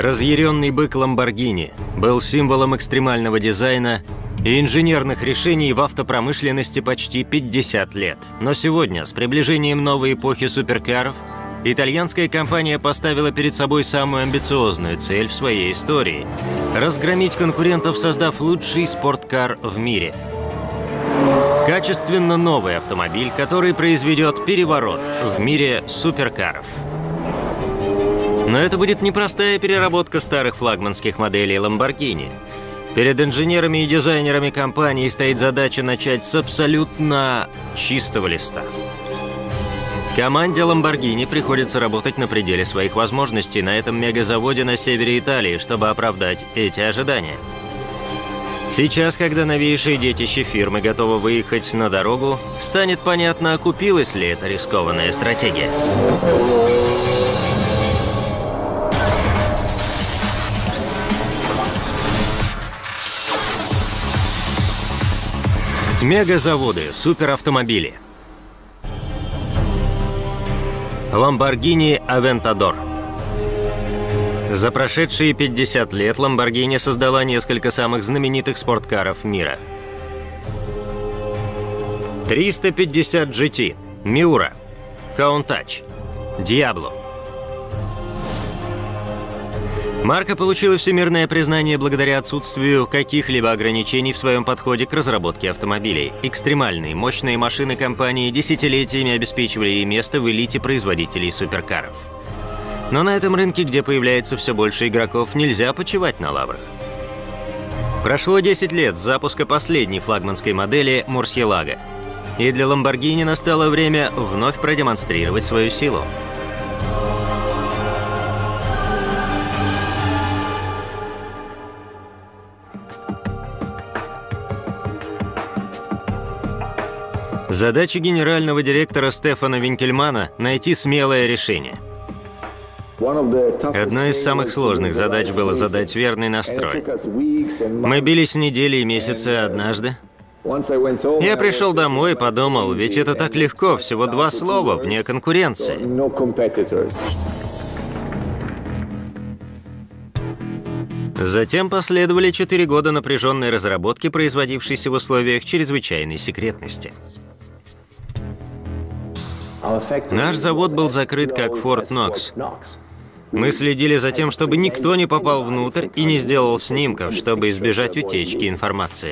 Разъяренный бык Lamborghini был символом экстремального дизайна и инженерных решений в автопромышленности почти 50 лет. Но сегодня, с приближением новой эпохи суперкаров, итальянская компания поставила перед собой самую амбициозную цель в своей истории – разгромить конкурентов, создав лучший спорткар в мире. Качественно новый автомобиль, который произведет переворот в мире суперкаров. Но это будет непростая переработка старых флагманских моделей Lamborghini. Перед инженерами и дизайнерами компании стоит задача начать с абсолютно чистого листа. Команде Lamborghini приходится работать на пределе своих возможностей на этом мегазаводе на севере Италии, чтобы оправдать эти ожидания. Сейчас, когда новейшие детище фирмы готовы выехать на дорогу, станет понятно, окупилась ли эта рискованная стратегия. Мегазаводы, суперавтомобили. Lamborghini Aventador. За прошедшие 50 лет Lamborghini создала несколько самых знаменитых спорткаров мира. 350 GT, Miura, Countach, Diablo. Марка получила всемирное признание благодаря отсутствию каких-либо ограничений в своем подходе к разработке автомобилей. Экстремальные, мощные машины компании десятилетиями обеспечивали ей место в элите производителей суперкаров. Но на этом рынке, где появляется все больше игроков, нельзя почивать на лаврах. Прошло 10 лет с запуска последней флагманской модели Murcielago, и для Lamborghini настало время вновь продемонстрировать свою силу. Задача генерального директора Стефана Винкельмана – найти смелое решение. Одной из самых сложных задач было задать верный настрой. Мы бились недели и месяцы, однажды я пришел домой и подумал, ведь это так легко, всего 2 слова, вне конкуренции. Затем последовали 4 года напряженной разработки, производившейся в условиях чрезвычайной секретности. Наш завод был закрыт как Fort Knox. Мы следили за тем, чтобы никто не попал внутрь и не сделал снимков, чтобы избежать утечки информации.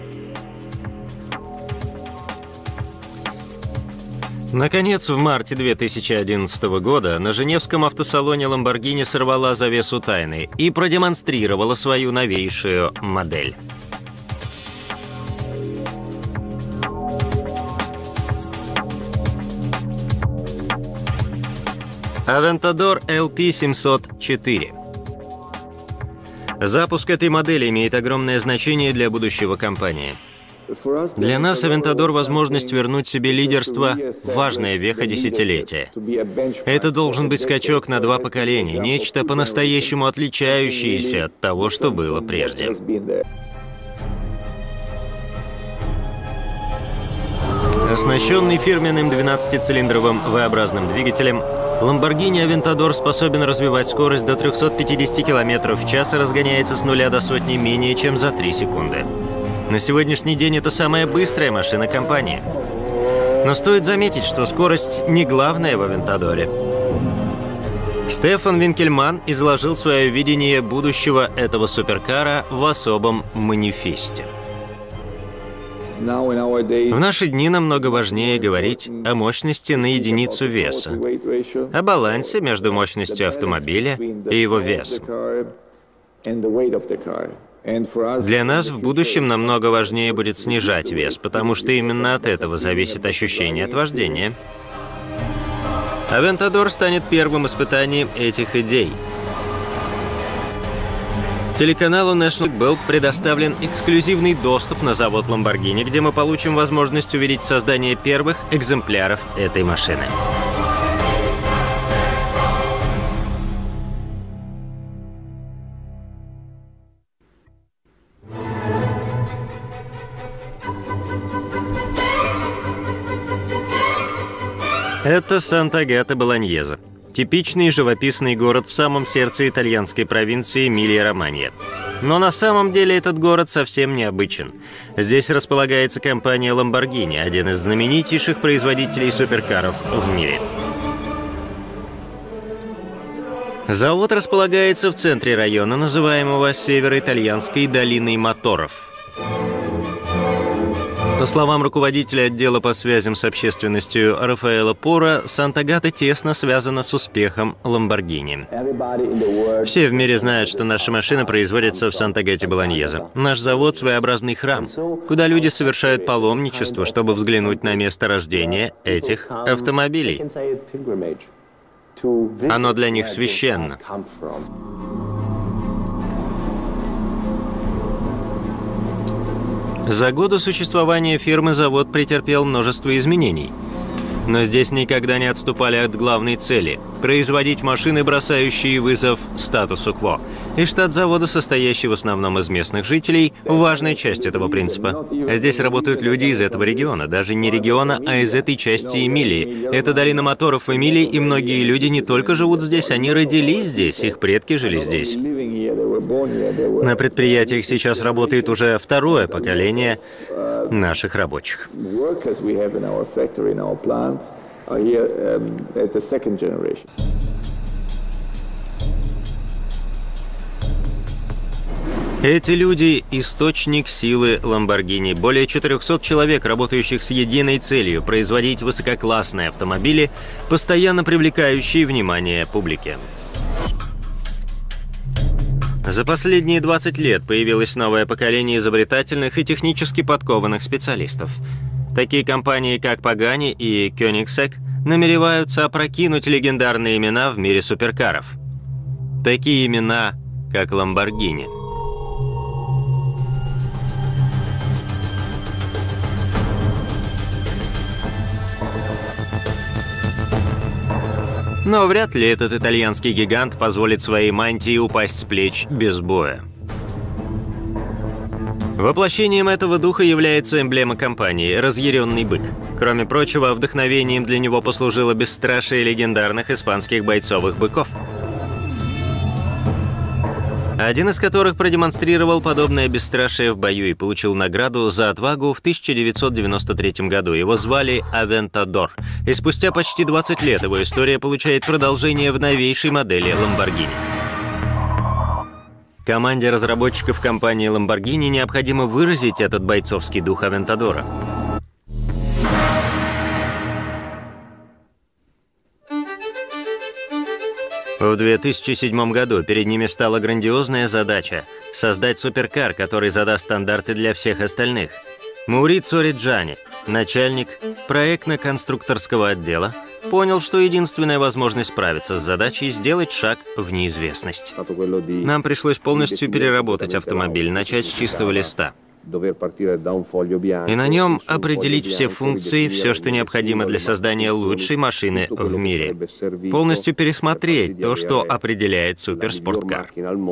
Наконец, в марте 2011 года на Женевском автосалоне Lamborghini сорвала завесу тайны и продемонстрировала свою новейшую модель. Aventador LP704. Запуск этой модели имеет огромное значение для будущего компании. Для нас Aventador — возможность вернуть себе лидерство, важная веха десятилетия. Это должен быть скачок на 2 поколения, нечто по-настоящему отличающееся от того, что было прежде. Оснащенный фирменным 12-цилиндровым V-образным двигателем, Lamborghini Aventador способен развивать скорость до 350 км в час и разгоняется с 0 до сотни менее чем за 3 секунды. На сегодняшний день это самая быстрая машина компании. Но стоит заметить, что скорость не главное в Авентадоре. Стефан Винкельман изложил свое видение будущего этого суперкара в особом манифесте. В наши дни намного важнее говорить о мощности на единицу веса, о балансе между мощностью автомобиля и его весом. Для нас в будущем намного важнее будет снижать вес, потому что именно от этого зависит ощущение от вождения. Aventador станет первым испытанием этих идей. Телеканалу National был предоставлен эксклюзивный доступ на завод Lamborghini, где мы получим возможность увидеть создание первых экземпляров этой машины. Это Санта-Агата-Болоньезе. Типичный живописный город в самом сердце итальянской провинции Эмилия-Романья. Но на самом деле этот город совсем необычен. Здесь располагается компания Lamborghini, один из знаменитейших производителей суперкаров в мире. Завод располагается в центре района, называемого Северо-Итальянской долиной моторов. По словам руководителя отдела по связям с общественностью Рафаэла Пора, Сант-Агата тесно связана с успехом Lamborghini. Все в мире знают, что наши машины производятся в Сант-Агате-Болоньезе. Наш завод – своеобразный храм, куда люди совершают паломничество, чтобы взглянуть на место рождения этих автомобилей. Оно для них священно. За годы существования фирмы завод претерпел множество изменений. Но здесь никогда не отступали от главной цели – производить машины, бросающие вызов статусу кво. И штат завода, состоящий в основном из местных жителей, важная часть этого принципа. Здесь работают люди из этого региона, даже не региона, а из этой части Эмилии. Это долина моторов в Эмилии, и многие люди не только живут здесь, они родились здесь, их предки жили здесь. На предприятиях сейчас работает уже второе поколение наших рабочих. Эти люди – источник силы Lamborghini. Более 400 человек, работающих с единой целью – производить высококлассные автомобили, постоянно привлекающие внимание публики. За последние 20 лет появилось новое поколение изобретательных и технически подкованных специалистов. Такие компании, как Pagani и Koenigsegg, намереваются опрокинуть легендарные имена в мире суперкаров. Такие имена, как Lamborghini. Но вряд ли этот итальянский гигант позволит своей мантии упасть с плеч без боя. Воплощением этого духа является эмблема компании – разъяренный бык. Кроме прочего, вдохновением для него послужило бесстрашие легендарных испанских бойцовых быков, один из которых продемонстрировал подобное бесстрашие в бою и получил награду за отвагу в 1993 году. Его звали Aventador. И спустя почти 20 лет его история получает продолжение в новейшей модели Lamborghini. Команде разработчиков компании Lamborghini необходимо выразить этот бойцовский дух Авентадора. В 2007 году перед ними встала грандиозная задача – создать суперкар, который задаст стандарты для всех остальных. Маурицио Реджани, начальник проектно-конструкторского отдела, понял, что единственная возможность справиться с задачей – сделать шаг в неизвестность. Нам пришлось полностью переработать автомобиль, начать с чистого листа. И на нем определить все функции, все, что необходимо для создания лучшей машины в мире. Полностью пересмотреть то, что определяет суперспорткар.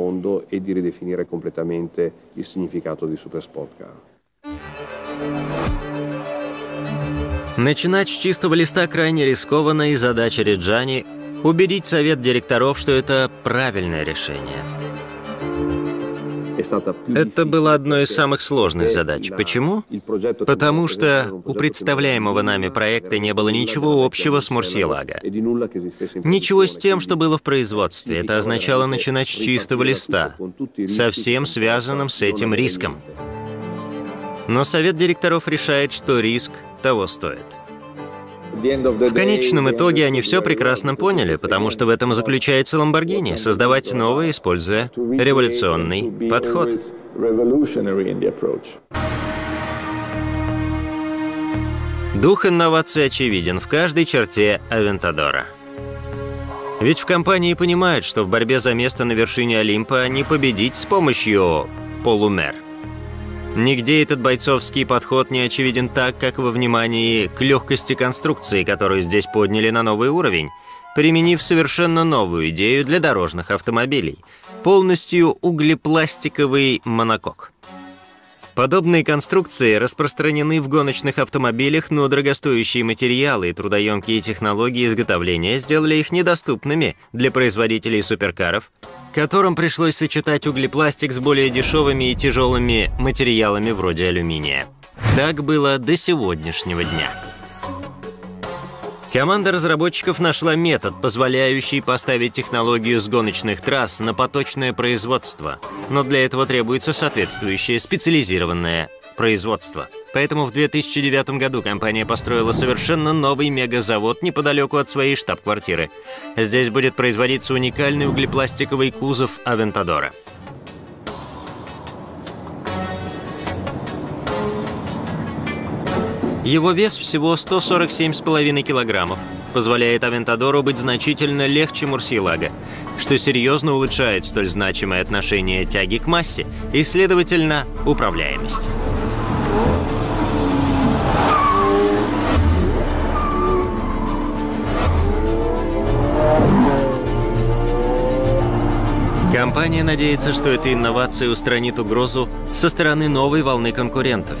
Начинать с чистого листа крайне рискованно, и задача Реджани – убедить совет директоров, что это правильное решение. Это было одной из самых сложных задач. Почему? Потому что у представляемого нами проекта не было ничего общего с Мурсиелаго. Ничего с тем, что было в производстве. Это означало начинать с чистого листа, со всем связанным с этим риском. Но совет директоров решает, что риск того стоит. В конечном итоге они все прекрасно поняли, потому что в этом и заключается Lamborghini – создавать новое, используя революционный подход. Дух инноваций очевиден в каждой черте Авентадора. Ведь в компании понимают, что в борьбе за место на вершине Олимпа не победить с помощью полумер. Нигде этот бойцовский подход не очевиден так, как во внимании к легкости конструкции, которую здесь подняли на новый уровень, применив совершенно новую идею для дорожных автомобилей – полностью углепластиковый монокок. Подобные конструкции распространены в гоночных автомобилях, но дорогостоящие материалы и трудоемкие технологии изготовления сделали их недоступными для производителей суперкаров, которым пришлось сочетать углепластик с более дешевыми и тяжелыми материалами вроде алюминия. Так было до сегодняшнего дня. Команда разработчиков нашла метод, позволяющий поставить технологию с гоночных трасс на поточное производство, но для этого требуется соответствующее специализированное производство. Поэтому в 2009 году компания построила совершенно новый мегазавод неподалеку от своей штаб-квартиры. Здесь будет производиться уникальный углепластиковый кузов Авентадора. Его вес всего 147,5 килограммов, позволяет Авентадору быть значительно легче Мурсиелага, что серьезно улучшает столь значимое отношение тяги к массе и, следовательно, управляемость. Компания надеется, что эта инновация устранит угрозу со стороны новой волны конкурентов.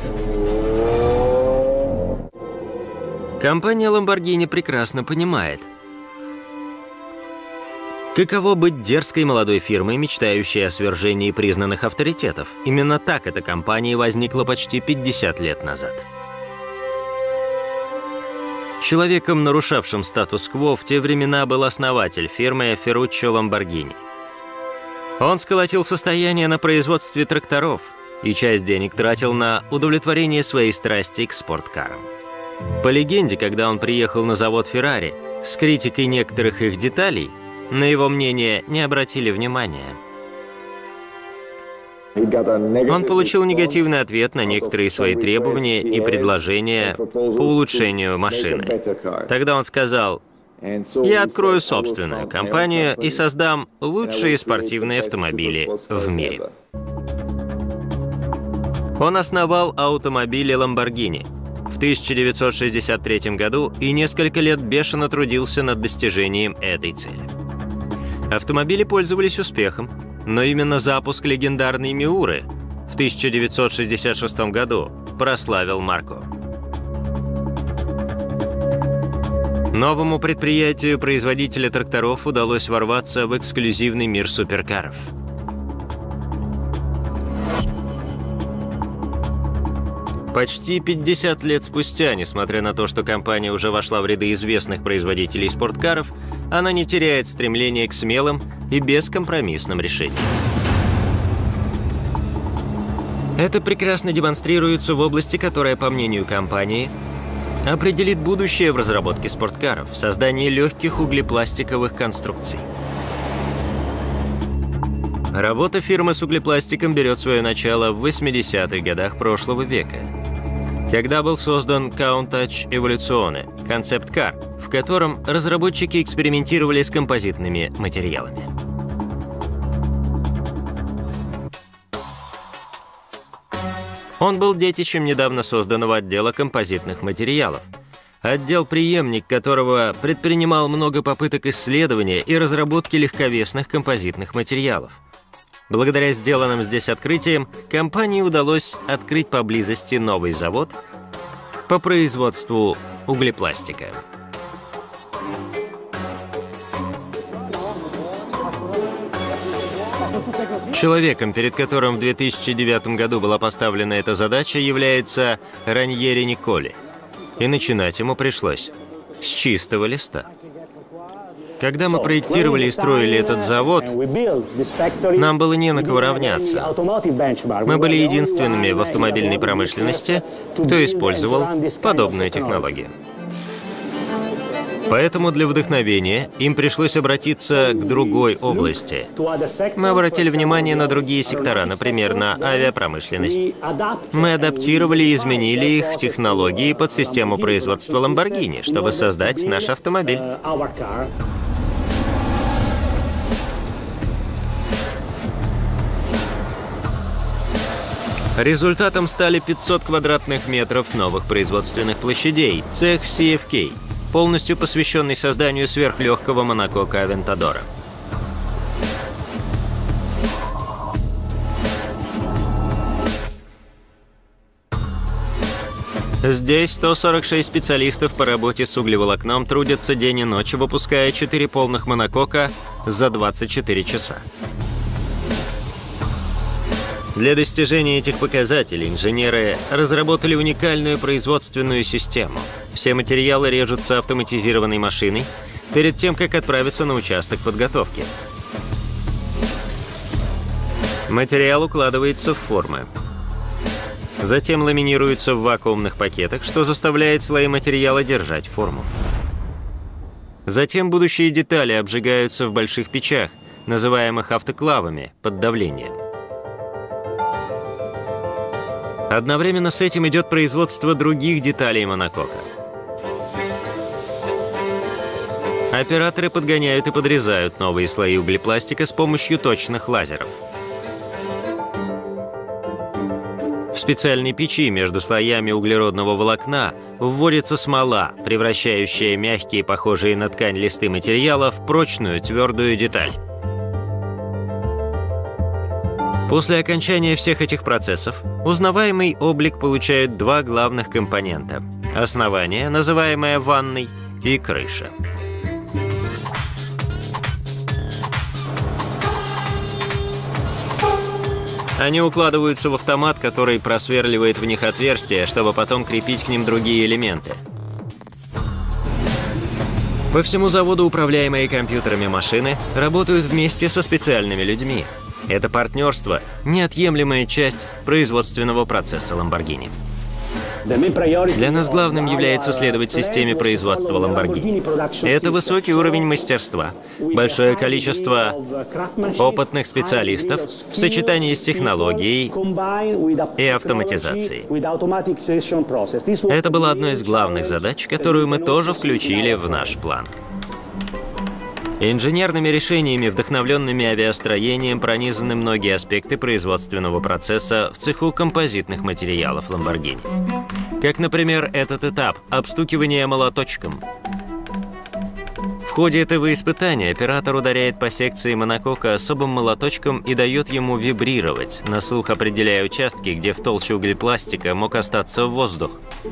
Компания Lamborghini прекрасно понимает, каково быть дерзкой молодой фирмой, мечтающей о свержении признанных авторитетов. Именно так эта компания возникла почти 50 лет назад. Человеком, нарушавшим статус-кво, в те времена был основатель фирмы Ferruccio Lamborghini. Он сколотил состояние на производстве тракторов и часть денег тратил на удовлетворение своей страсти к спорткарам. По легенде, когда он приехал на завод Ferrari с критикой некоторых их деталей, на его мнение не обратили внимания. Он получил негативный ответ на некоторые свои требования и предложения по улучшению машины. Тогда он сказал: «Я открою собственную компанию и создам лучшие спортивные автомобили в мире». Он основал автомобили Lamborghini в 1963 году и несколько лет бешено трудился над достижением этой цели. Автомобили пользовались успехом, но именно запуск легендарной Миуры в 1966 году прославил марку. Новому предприятию производителя тракторов удалось ворваться в эксклюзивный мир суперкаров. Почти 50 лет спустя, несмотря на то, что компания уже вошла в ряды известных производителей спорткаров, она не теряет стремления к смелым и бескомпромиссным решениям. Это прекрасно демонстрируется в области, которая, по мнению компании, определит будущее в разработке спорткаров, в создании легких углепластиковых конструкций. Работа фирмы с углепластиком берет свое начало в 80-х годах прошлого века, когда был создан Countach Evoluzione, концепт-кар, в котором разработчики экспериментировали с композитными материалами. Он был детищем недавно созданного отдела композитных материалов, отдел-преемник которого предпринимал много попыток исследования и разработки легковесных композитных материалов. Благодаря сделанным здесь открытиям, компании удалось открыть поблизости новый завод по производству углепластика. Человеком, перед которым в 2009 году была поставлена эта задача, является Раньери Николи. И начинать ему пришлось с чистого листа. Когда мы проектировали и строили этот завод, нам было не на кого равняться. Мы были единственными в автомобильной промышленности, кто использовал подобную технологию. Поэтому для вдохновения им пришлось обратиться к другой области. Мы обратили внимание на другие сектора, например, на авиапромышленность. Мы адаптировали и изменили их технологии под систему производства Lamborghini, чтобы создать наш автомобиль. Результатом стали 500 квадратных метров новых производственных площадей, цех CFK, полностью посвященный созданию сверхлегкого монокока Авентадора. Здесь 146 специалистов по работе с углеволокном трудятся день и ночь, выпуская 4 полных монокока за 24 часа. Для достижения этих показателей инженеры разработали уникальную производственную систему. Все материалы режутся автоматизированной машиной перед тем, как отправиться на участок подготовки. Материал укладывается в формы. Затем ламинируется в вакуумных пакетах, что заставляет слои материала держать форму. Затем будущие детали обжигаются в больших печах, называемых автоклавами, под давлением. Одновременно с этим идет производство других деталей монокока. Операторы подгоняют и подрезают новые слои углепластика с помощью точных лазеров. В специальной печи между слоями углеродного волокна вводится смола, превращающая мягкие, похожие на ткань листы материала в прочную, твердую деталь. После окончания всех этих процессов узнаваемый облик получают два главных компонента – основание, называемое ванной, и крыша. Они укладываются в автомат, который просверливает в них отверстия, чтобы потом крепить к ним другие элементы. По всему заводу управляемые компьютерами машины работают вместе со специальными людьми. Это партнерство – неотъемлемая часть производственного процесса Lamborghini. Для нас главным является следовать системе производства Lamborghini. Это высокий уровень мастерства, большое количество опытных специалистов в сочетании с технологией и автоматизацией. Это была одной из главных задач, которую мы тоже включили в наш план. Инженерными решениями, вдохновленными авиастроением, пронизаны многие аспекты производственного процесса в цеху композитных материалов Lamborghini. Как, например, этот этап – обстукивание молоточком. В ходе этого испытания оператор ударяет по секции монокока особым молоточком и дает ему вибрировать, на слух определяя участки, где в толще углепластика мог остаться воздух.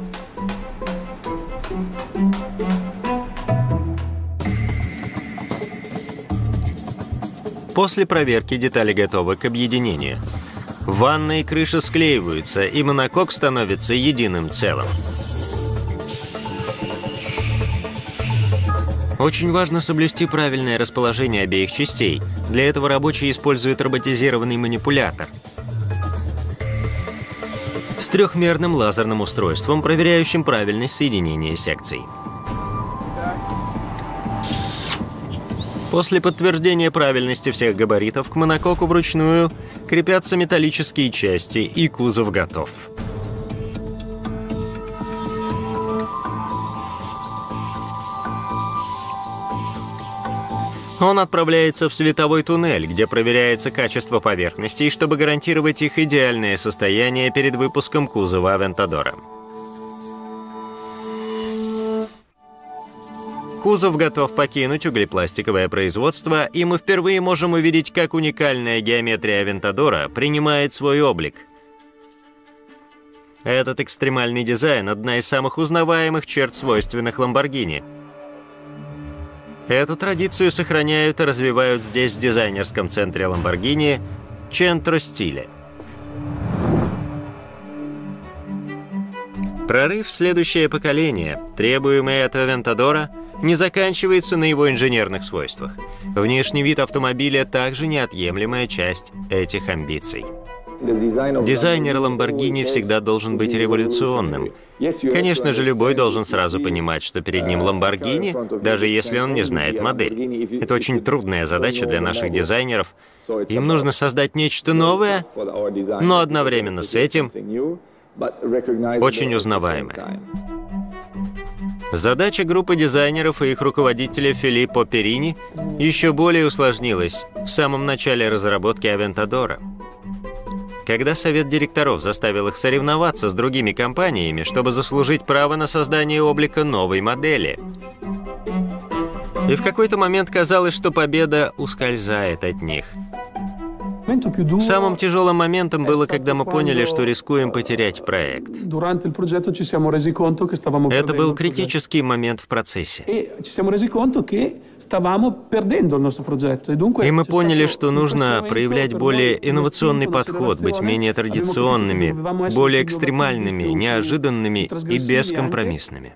После проверки детали готовы к объединению. Ванна и крыша склеиваются, и монокок становится единым целым. Очень важно соблюсти правильное расположение обеих частей. Для этого рабочие используют роботизированный манипулятор с трехмерным лазерным устройством, проверяющим правильность соединения секций. После подтверждения правильности всех габаритов к монококу вручную крепятся металлические части, и кузов готов. Он отправляется в световой туннель, где проверяется качество поверхностей, чтобы гарантировать их идеальное состояние перед выпуском кузова Авентадора. Кузов готов покинуть углепластиковое производство, и мы впервые можем увидеть, как уникальная геометрия Авентадора принимает свой облик. Этот экстремальный дизайн – одна из самых узнаваемых черт, свойственных Lamborghini. Эту традицию сохраняют и развивают здесь, в дизайнерском центре Lamborghini Centro Stile. Прорыв в следующее поколение, требуемый от Авентадора, не заканчивается на его инженерных свойствах. Внешний вид автомобиля также неотъемлемая часть этих амбиций. Дизайнер Lamborghini всегда должен быть революционным. Конечно же, любой должен сразу понимать, что перед ним Lamborghini, даже если он не знает модель. Это очень трудная задача для наших дизайнеров. Им нужно создать нечто новое, но одновременно с этим очень узнаваемое. Задача группы дизайнеров и их руководителя Филиппо Перини еще более усложнилась в самом начале разработки Авентадора. Когда совет директоров заставил их соревноваться с другими компаниями, чтобы заслужить право на создание облика новой модели. И в какой-то момент казалось, что победа ускользает от них. Самым тяжелым моментом было, когда мы поняли, что рискуем потерять проект. Это был критический момент в процессе. И мы поняли, что нужно проявлять более инновационный подход, быть менее традиционными, более экстремальными, неожиданными и бескомпромиссными.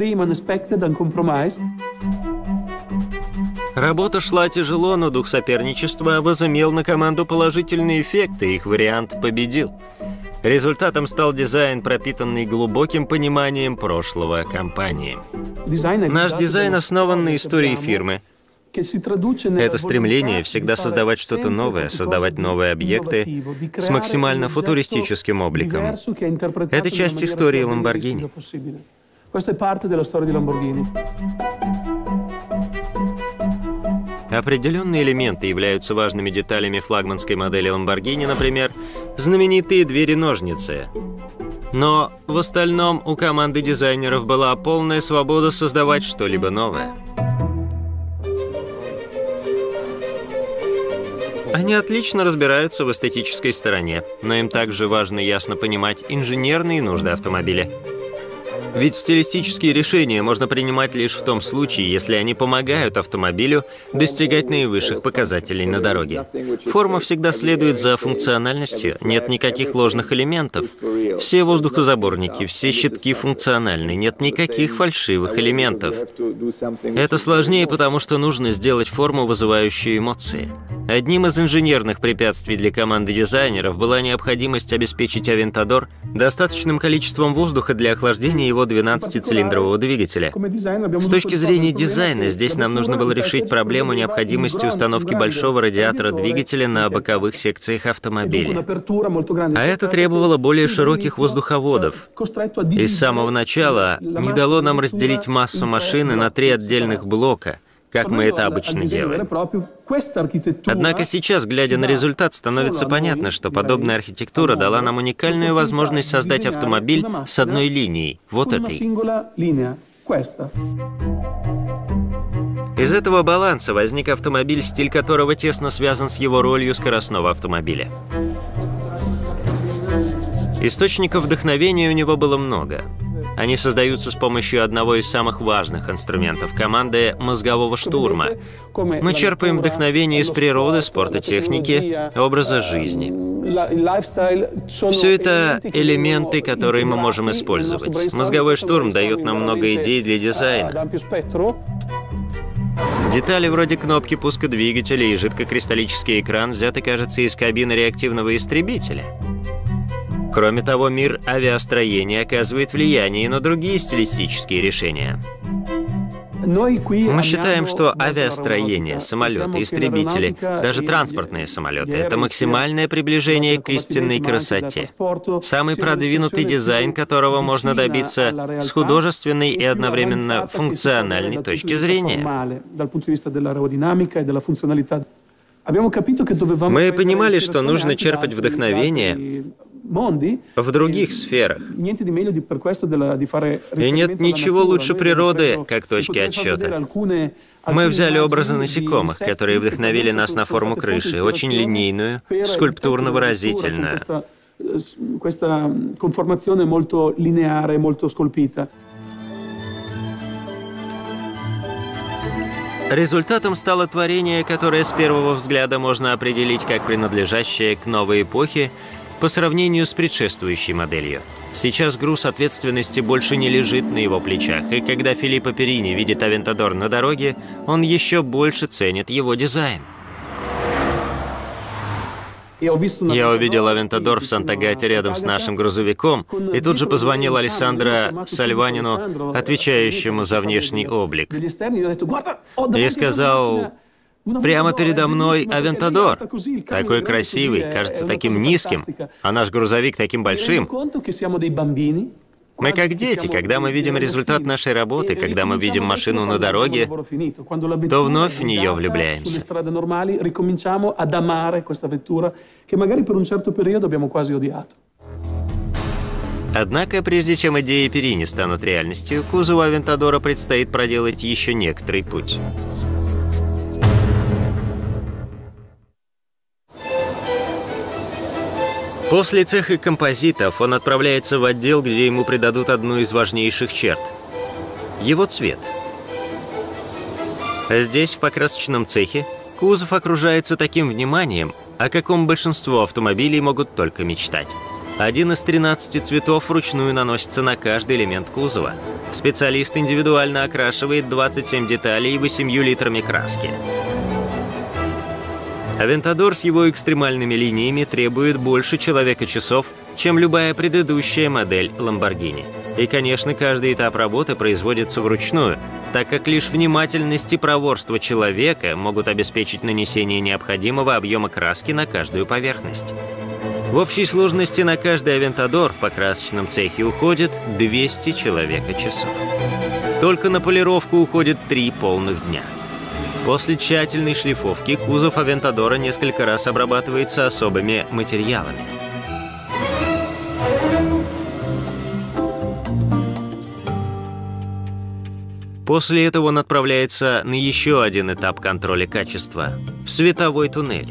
Работа шла тяжело, но дух соперничества возымел на команду положительный эффект, и их вариант победил. Результатом стал дизайн, пропитанный глубоким пониманием прошлого компании. Наш дизайн основан на истории фирмы. Это стремление всегда создавать что-то новое, создавать новые объекты с максимально футуристическим обликом. Это часть истории Lamborghini. Определенные элементы являются важными деталями флагманской модели Lamborghini, например, знаменитые двери-ножницы. Но в остальном у команды дизайнеров была полная свобода создавать что-либо новое. Они отлично разбираются в эстетической стороне, но им также важно ясно понимать инженерные нужды автомобиля. Ведь стилистические решения можно принимать лишь в том случае, если они помогают автомобилю достигать наивысших показателей на дороге. Форма всегда следует за функциональностью, нет никаких ложных элементов. Все воздухозаборники, все щитки функциональны, нет никаких фальшивых элементов. Это сложнее, потому что нужно сделать форму, вызывающую эмоции. Одним из инженерных препятствий для команды дизайнеров была необходимость обеспечить Aventador достаточным количеством воздуха для охлаждения его 12-цилиндрового двигателя. С точки зрения дизайна, здесь нам нужно было решить проблему необходимости установки большого радиатора двигателя на боковых секциях автомобиля. А это требовало более широких воздуховодов. И с самого начала не дало нам разделить массу машины на 3 отдельных блока, как мы это обычно делаем. Однако сейчас, глядя на результат, становится понятно, что подобная архитектура дала нам уникальную возможность создать автомобиль с одной линией, вот этой. Из этого баланса возник автомобиль, стиль которого тесно связан с его ролью скоростного автомобиля. Источников вдохновения у него было много. Они создаются с помощью одного из самых важных инструментов команды – мозгового штурма. Мы черпаем вдохновение из природы, спорта, техники, образа жизни. Все это элементы, которые мы можем использовать. Мозговой штурм дает нам много идей для дизайна. Детали вроде кнопки пуска двигателя и жидкокристаллический экран взяты, кажется, из кабины реактивного истребителя. Кроме того, мир авиастроения оказывает влияние на другие стилистические решения. Мы считаем, что авиастроение, самолеты, истребители, даже транспортные самолеты — это максимальное приближение к истинной красоте. Самый продвинутый дизайн, которого можно добиться с художественной и одновременно функциональной точки зрения. Мы понимали, что нужно черпать вдохновение в других сферах. И нет ничего лучше природы, как точки отсчета. Мы взяли образы насекомых, которые вдохновили нас на форму крыши, очень линейную, скульптурно-выразительную. Результатом стало творение, которое с первого взгляда можно определить как принадлежащее к новой эпохе по сравнению с предшествующей моделью. Сейчас груз ответственности больше не лежит на его плечах, и когда Филиппо Перини видит Aventador на дороге, он еще больше ценит его дизайн. Я увидел Aventador в Санта-Гате рядом с нашим грузовиком, и тут же позвонил Алессандро Сальванину, отвечающему за внешний облик. И сказал: «Прямо передо мной Aventador, такой красивый, кажется таким низким, а наш грузовик таким большим». Мы как дети, когда мы видим результат нашей работы, когда мы видим машину на дороге, то вновь в нее влюбляемся. Однако, прежде чем идеи Перини станут реальностью, кузову Авентадора предстоит проделать еще некоторый путь. После цеха композитов он отправляется в отдел, где ему придадут одну из важнейших черт – его цвет. Здесь, в покрасочном цехе, кузов окружается таким вниманием, о каком большинство автомобилей могут только мечтать. Один из 13 цветов вручную наносится на каждый элемент кузова. Специалист индивидуально окрашивает 27 деталей 8 литрами краски. Авентадор с его экстремальными линиями требует больше человека-часов, чем любая предыдущая модель Lamborghini. И, конечно, каждый этап работы производится вручную, так как лишь внимательность и проворство человека могут обеспечить нанесение необходимого объема краски на каждую поверхность. В общей сложности на каждый Авентадор в покрасочном цехе уходит 200 человека-часов. Только на полировку уходит 3 полных дня. После тщательной шлифовки кузов Авентадора несколько раз обрабатывается особыми материалами. После этого он отправляется на еще один этап контроля качества – в световой туннель.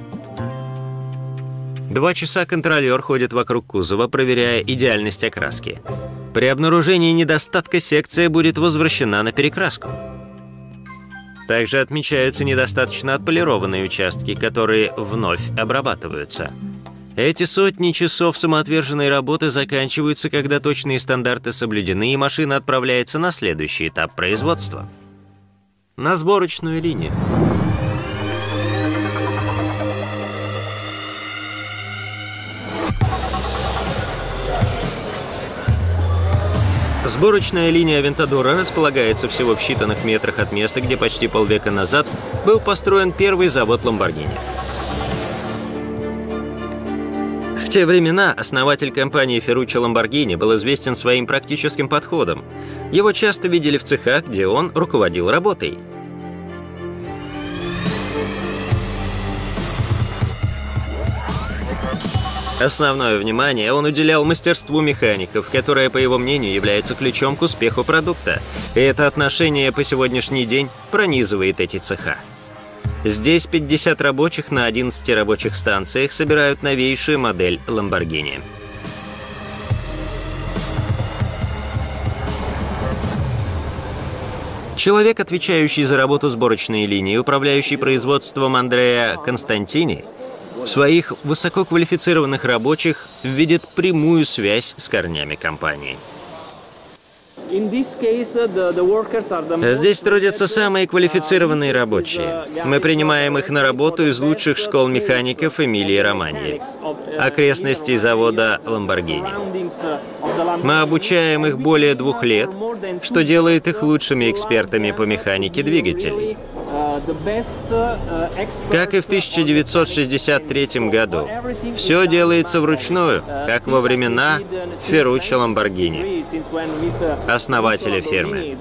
2 часа контролер ходит вокруг кузова, проверяя идеальность окраски. При обнаружении недостатка секция будет возвращена на перекраску. Также отмечаются недостаточно отполированные участки, которые вновь обрабатываются. Эти сотни часов самоотверженной работы заканчиваются, когда точные стандарты соблюдены, и машина отправляется на следующий этап производства – на сборочную линию. Сборочная линия Авентадора располагается всего в считанных метрах от места, где почти полвека назад был построен первый завод Lamborghini. В те времена основатель компании Ferruccio Lamborghini был известен своим практическим подходом. Его часто видели в цехах, где он руководил работой. Основное внимание он уделял мастерству механиков, которое, по его мнению, является ключом к успеху продукта. И это отношение по сегодняшний день пронизывает эти цеха. Здесь 50 рабочих на 11 рабочих станциях собирают новейшую модель Lamborghini. Человек, отвечающий за работу сборочной линии, управляющий производством Андреа Константини, в своих высококвалифицированных рабочих видит прямую связь с корнями компании. Здесь трудятся самые квалифицированные рабочие. Мы принимаем их на работу из лучших школ механиков Эмилии-Романьи, окрестностей завода Lamborghini. Мы обучаем их более 2 лет, что делает их лучшими экспертами по механике двигателей. Как и в 1963 году, все делается вручную, как во времена Ferruccio Lamborghini, основателя фирмы.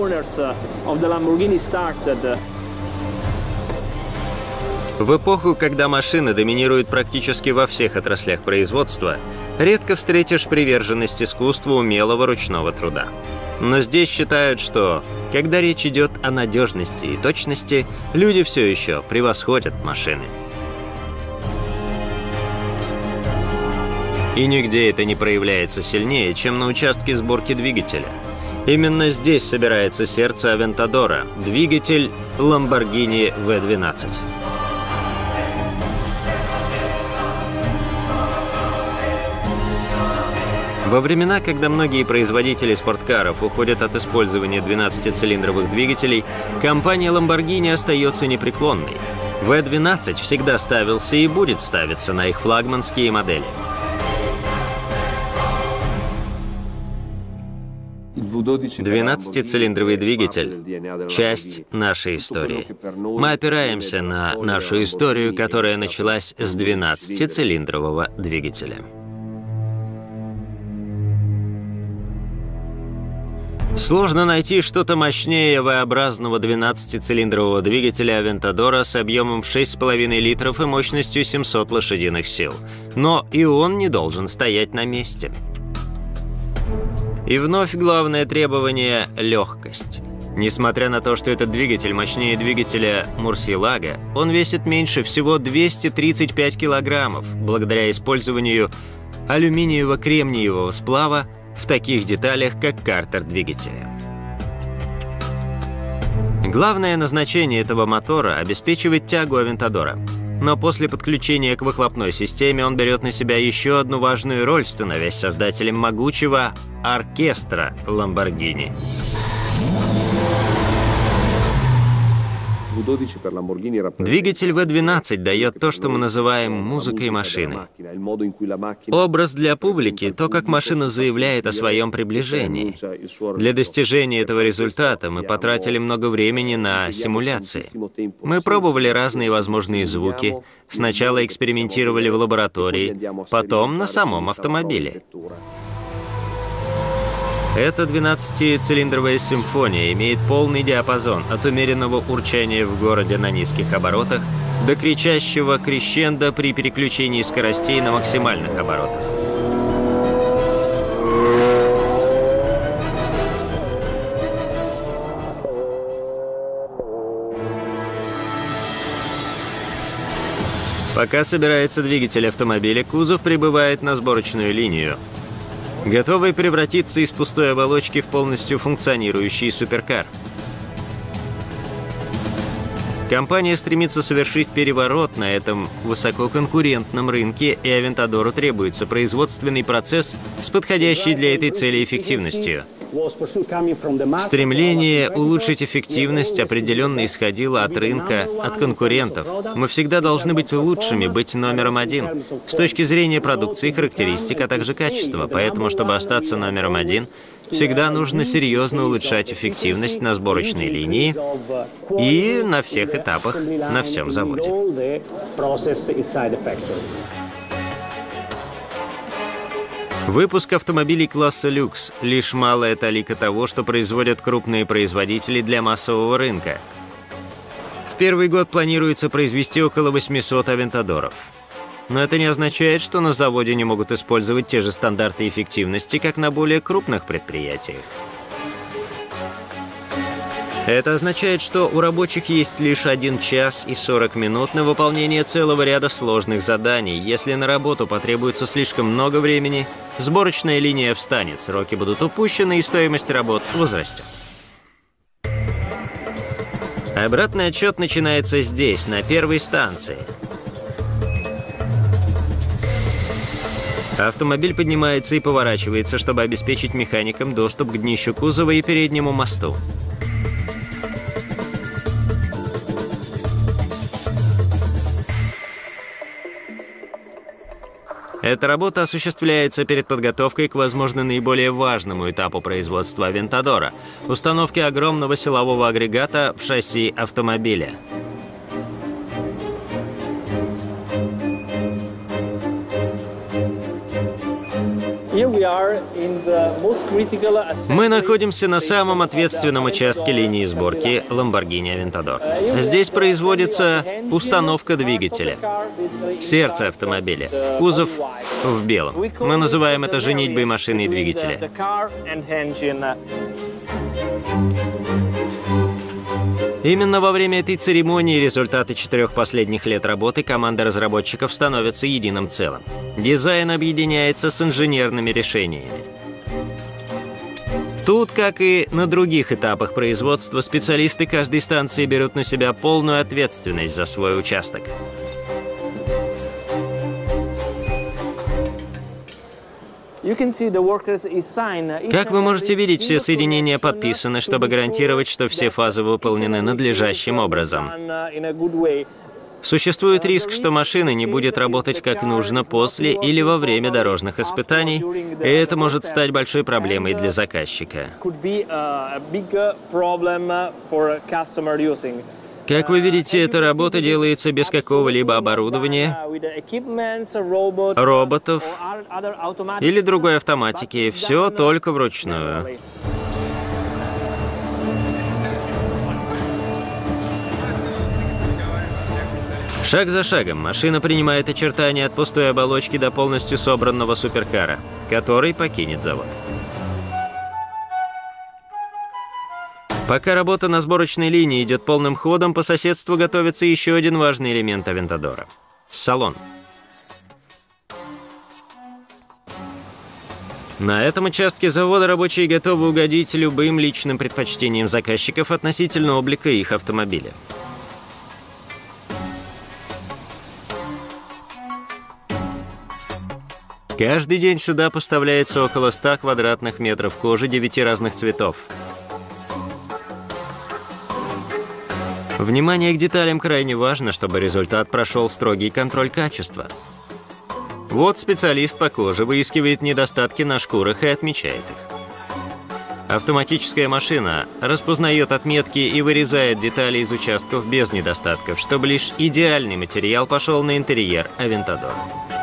В эпоху, когда машины доминируют практически во всех отраслях производства, редко встретишь приверженность искусству умелого ручного труда. Но здесь считают, что, когда речь идет о надежности и точности, люди все еще превосходят машины. И нигде это не проявляется сильнее, чем на участке сборки двигателя. Именно здесь собирается сердце Авентадора – двигатель Lamborghini V12. Во времена, когда многие производители спорткаров уходят от использования 12-цилиндровых двигателей, компания Lamborghini остается непреклонной. V12 всегда ставился и будет ставиться на их флагманские модели. 12-цилиндровый двигатель – часть нашей истории. Мы опираемся на нашу историю, которая началась с 12-цилиндрового двигателя. Сложно найти что-то мощнее V-образного 12-цилиндрового двигателя Авентадора с объемом 6,5 литров и мощностью 700 лошадиных сил. Но и он не должен стоять на месте. И вновь главное требование – легкость. Несмотря на то, что этот двигатель мощнее двигателя Мурсиелага, он весит меньше всего 235 килограммов, благодаря использованию алюминиево-кремниевого сплава в таких деталях, как картер двигателя. Главное назначение этого мотора – обеспечивать тягу Авентадора. Но после подключения к выхлопной системе он берет на себя еще одну важную роль, становясь создателем могучего оркестра Lamborghini. Двигатель V12 дает то, что мы называем музыкой машины. Образ для публики – то, как машина заявляет о своем приближении. Для достижения этого результата мы потратили много времени на симуляции. Мы пробовали разные возможные звуки, сначала экспериментировали в лаборатории, потом на самом автомобиле. Эта 12-цилиндровая симфония имеет полный диапазон от умеренного урчания в городе на низких оборотах до кричащего крещендо при переключении скоростей на максимальных оборотах. Пока собирается двигатель автомобиля, кузов прибывает на сборочную линию, готовый превратиться из пустой оболочки в полностью функционирующий суперкар. Компания стремится совершить переворот на этом высококонкурентном рынке, и Авентадору требуется производственный процесс с подходящей для этой цели эффективностью. Стремление улучшить эффективность определенно исходило от рынка, от конкурентов. Мы всегда должны быть лучшими, быть номером один. С точки зрения продукции, характеристик, а также качества. Поэтому, чтобы остаться номером один, всегда нужно серьезно улучшать эффективность на сборочной линии и на всех этапах, на всем заводе. Выпуск автомобилей класса люкс – лишь малая талика того, что производят крупные производители для массового рынка. В первый год планируется произвести около 800 Авентадоров. Но это не означает, что на заводе не могут использовать те же стандарты эффективности, как на более крупных предприятиях. Это означает, что у рабочих есть лишь 1 час и 40 минут на выполнение целого ряда сложных заданий. Если на работу потребуется слишком много времени, сборочная линия встанет, сроки будут упущены и стоимость работ возрастет. Обратный отсчет начинается здесь, на первой станции. Автомобиль поднимается и поворачивается, чтобы обеспечить механикам доступ к днищу кузова и переднему мосту. Эта работа осуществляется перед подготовкой к, возможно, наиболее важному этапу производства Авентадора – установке огромного силового агрегата в шасси автомобиля. Мы находимся на самом ответственном участке линии сборки Lamborghini Aventador. Здесь производится установка двигателя. Сердце автомобиля. Кузов в белом. Мы называем это женитьбой машины и двигателя. Именно во время этой церемонии результаты 4 последних лет работы команда разработчиков становятся единым целым. Дизайн объединяется с инженерными решениями. Тут, как и на других этапах производства, специалисты каждой станции берут на себя полную ответственность за свой участок. Как вы можете видеть, все соединения подписаны, чтобы гарантировать, что все фазы выполнены надлежащим образом. Существует риск, что машина не будет работать как нужно после или во время дорожных испытаний, и это может стать большой проблемой для заказчика. Как вы видите, эта работа делается без какого-либо оборудования, роботов или другой автоматики. Все только вручную. Шаг за шагом машина принимает очертания от пустой оболочки до полностью собранного суперкара, который покинет завод. Пока работа на сборочной линии идет полным ходом, по соседству готовится еще один важный элемент Авентадора – салон. На этом участке завода рабочие готовы угодить любым личным предпочтениям заказчиков относительно облика их автомобиля. Каждый день сюда поставляется около 100 квадратных метров кожи 9 разных цветов. Внимание к деталям крайне важно, чтобы результат прошел строгий контроль качества. Вот специалист по коже выискивает недостатки на шкурах и отмечает их. Автоматическая машина распознает отметки и вырезает детали из участков без недостатков, чтобы лишь идеальный материал пошел на интерьер Авентадора.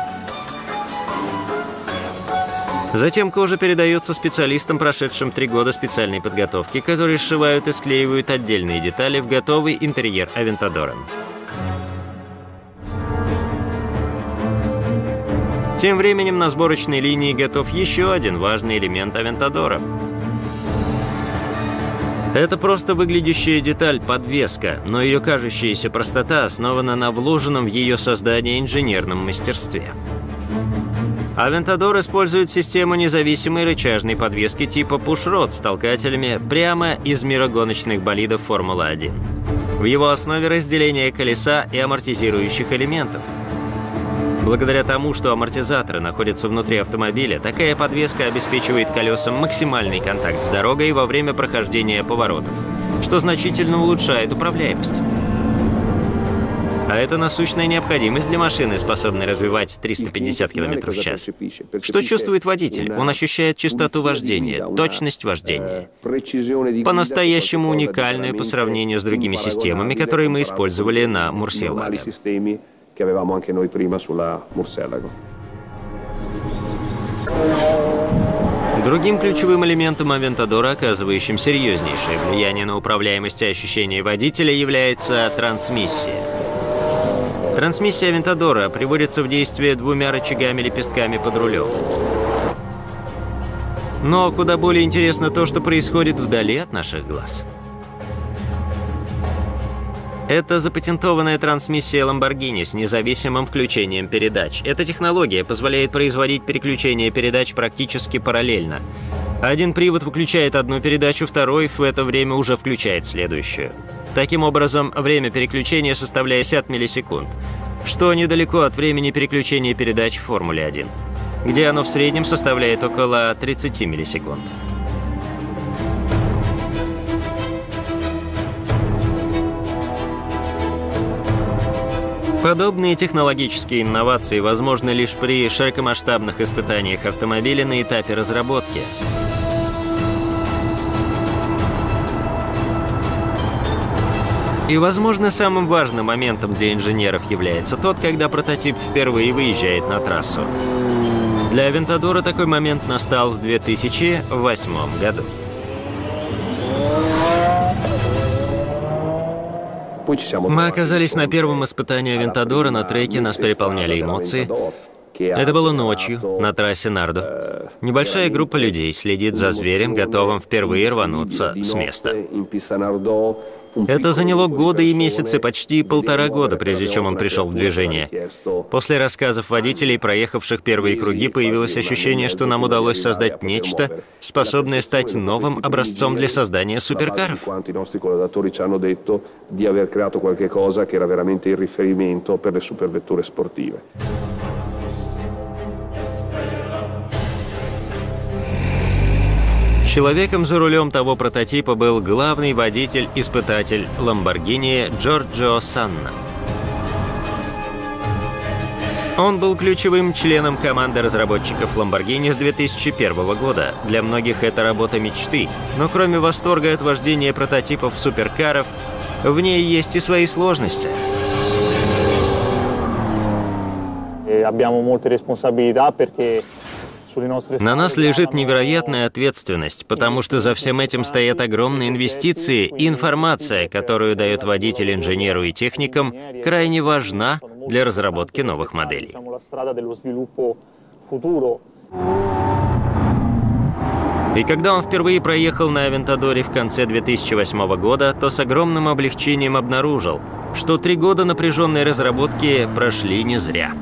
Затем кожа передается специалистам, прошедшим 3 года специальной подготовки, которые сшивают и склеивают отдельные детали в готовый интерьер Авентадора. Тем временем на сборочной линии готов еще один важный элемент Авентадора. Это просто выглядящая деталь – подвеска, но ее кажущаяся простота основана на вложенном в ее создание инженерном мастерстве. Авентадор использует систему независимой рычажной подвески типа push-rod с толкателями прямо из мира гоночных болидов Формулы-1. В его основе разделение колеса и амортизирующих элементов. Благодаря тому, что амортизаторы находятся внутри автомобиля, такая подвеска обеспечивает колесам максимальный контакт с дорогой во время прохождения поворотов, что значительно улучшает управляемость. А это насущная необходимость для машины, способной развивать 350 км в час. Что чувствует водитель? Он ощущает частоту вождения, точность вождения. По-настоящему уникальную по сравнению с другими системами, которые мы использовали на Мурсиеллаге. Другим ключевым элементом Авентадора, оказывающим серьезнейшее влияние на управляемость и ощущение водителя, является трансмиссия. Трансмиссия Авентадора приводится в действие 2 рычагами-лепестками под рулем. Но куда более интересно то, что происходит вдали от наших глаз. Это запатентованная трансмиссия Lamborghini с независимым включением передач. Эта технология позволяет производить переключение передач практически параллельно. Один привод выключает одну передачу, второй в это время уже включает следующую. Таким образом, время переключения составляет 50 миллисекунд, что недалеко от времени переключения передач в Формуле-1, где оно в среднем составляет около 30 миллисекунд. Подобные технологические инновации возможны лишь при широкомасштабных испытаниях автомобиля на этапе разработки. И, возможно, самым важным моментом для инженеров является тот, когда прототип впервые выезжает на трассу. Для Авентадора такой момент настал в 2008 году. Мы оказались на первом испытании Авентадора на треке, нас переполняли эмоции. Это было ночью, на трассе Нардо. Небольшая группа людей следит за зверем, готовым впервые рвануться с места. Это заняло годы и месяцы, почти 1,5 года, прежде чем он пришел в движение. После рассказов водителей, проехавших первые круги, появилось ощущение, что нам удалось создать нечто, способное стать новым образцом для создания суперкаров. Человеком за рулем того прототипа был главный водитель-испытатель Lamborghini Джорджио Санна. Он был ключевым членом команды разработчиков Lamborghini с 2001 года. Для многих это работа мечты, но кроме восторга от вождения прототипов суперкаров, в ней есть и свои сложности. На нас лежит невероятная ответственность, потому что за всем этим стоят огромные инвестиции, и информация, которую дает водитель инженеру и техникам, крайне важна для разработки новых моделей. И когда он впервые проехал на Авентадоре в конце 2008 года, то с огромным облегчением обнаружил, что 3 года напряженной разработки прошли не зря.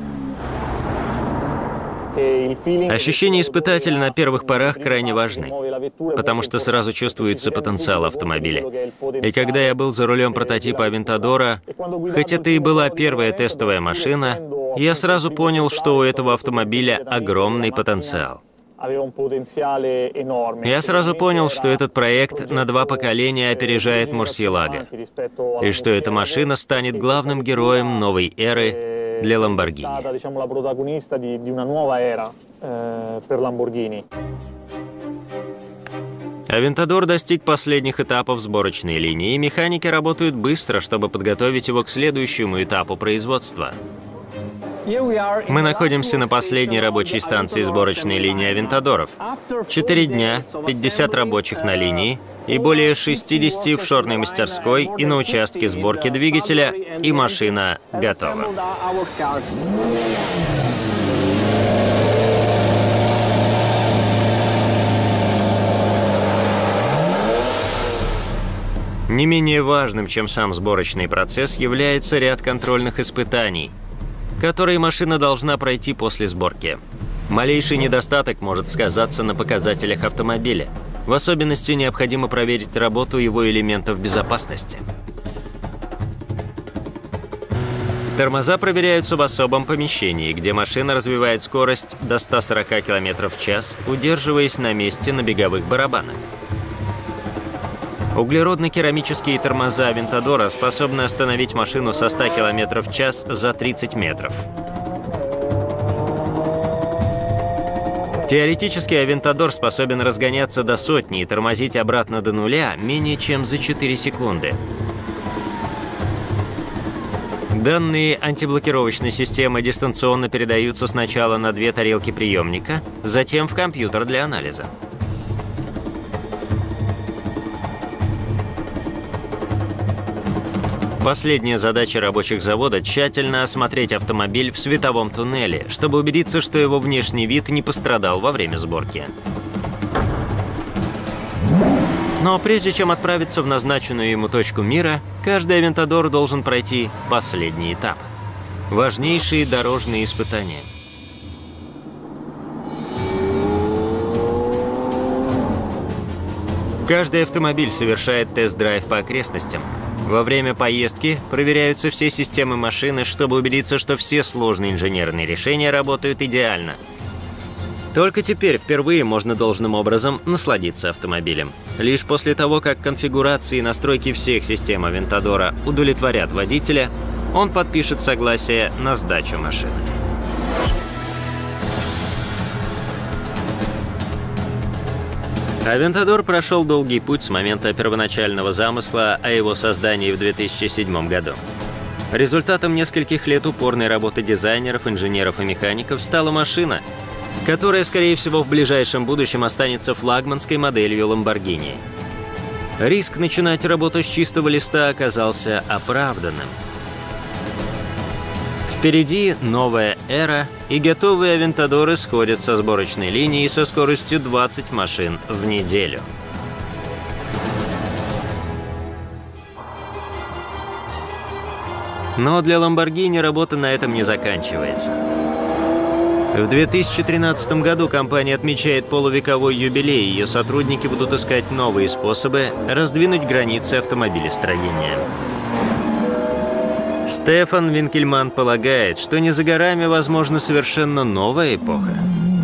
Ощущения испытателя на первых порах крайне важны, потому что сразу чувствуется потенциал автомобиля. И когда я был за рулем прототипа Авентадора, хоть это и была первая тестовая машина, я сразу понял, что у этого автомобиля огромный потенциал. Я сразу понял, что этот проект на 2 поколения опережает Мурсиелага, и что эта машина станет главным героем новой эры для Lamborghini. Авентадор достиг последних этапов сборочной линии, и механики работают быстро, чтобы подготовить его к следующему этапу производства. Мы находимся на последней рабочей станции сборочной линии Авентадоров. 4 дня, 50 рабочих на линии и более 60 в шорной мастерской и на участке сборки двигателя, и машина готова. Не менее важным, чем сам сборочный процесс, является ряд контрольных испытаний, которые машина должна пройти после сборки. Малейший недостаток может сказаться на показателях автомобиля. В особенности необходимо проверить работу его элементов безопасности. Тормоза проверяются в особом помещении, где машина развивает скорость до 140 км в час, удерживаясь на месте на беговых барабанах. Углеродно-керамические тормоза Авентадора способны остановить машину со 100 км в час за 30 метров. Теоретически Авентадор способен разгоняться до 100 и тормозить обратно до нуля менее чем за 4 секунды. Данные антиблокировочной системы дистанционно передаются сначала на 2 тарелки приемника, затем в компьютер для анализа. Последняя задача рабочих завода – тщательно осмотреть автомобиль в световом туннеле, чтобы убедиться, что его внешний вид не пострадал во время сборки. Но прежде чем отправиться в назначенную ему точку мира, каждый Авентадор должен пройти последний этап – важнейшие дорожные испытания. Каждый автомобиль совершает тест-драйв по окрестностям. Во время поездки проверяются все системы машины, чтобы убедиться, что все сложные инженерные решения работают идеально. Только теперь впервые можно должным образом насладиться автомобилем. Лишь после того, как конфигурации и настройки всех систем Авентадора удовлетворят водителя, он подпишет согласие на сдачу машины. Авентадор прошел долгий путь с момента первоначального замысла о его создании в 2007 году. Результатом нескольких лет упорной работы дизайнеров, инженеров и механиков стала машина, которая, скорее всего, в ближайшем будущем останется флагманской моделью Lamborghini. Риск начинать работу с чистого листа оказался оправданным. Впереди новая эра, и готовые Авентадоры сходят со сборочной линии со скоростью 20 машин в неделю. Но для Lamborghini работа на этом не заканчивается. В 2013 году компания отмечает полувековой юбилей, и ее сотрудники будут искать новые способы раздвинуть границы автомобилестроения. Стефан Винкельман полагает, что не за горами возможна совершенно новая эпоха.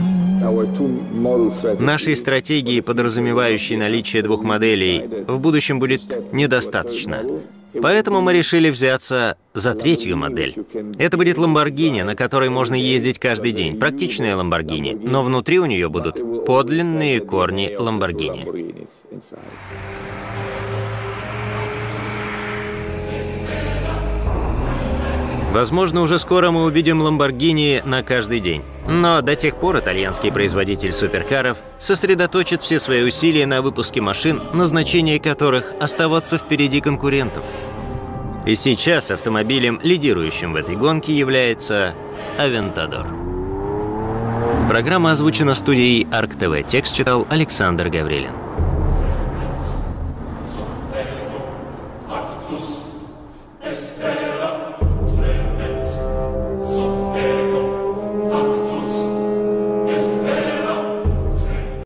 Нашей стратегии, подразумевающей наличие 2 моделей, в будущем будет недостаточно. Поэтому мы решили взяться за 3-ю модель. Это будет Lamborghini, на которой можно ездить каждый день. Практичная Lamborghini, но внутри у нее будут подлинные корни Lamborghini. Возможно, уже скоро мы увидим Lamborghini на каждый день. Но до тех пор итальянский производитель суперкаров сосредоточит все свои усилия на выпуске машин, назначение которых оставаться впереди конкурентов. И сейчас автомобилем, лидирующим в этой гонке, является Aventador. Программа озвучена студией Арк ТВ. Текст читал Александр Гаврилин.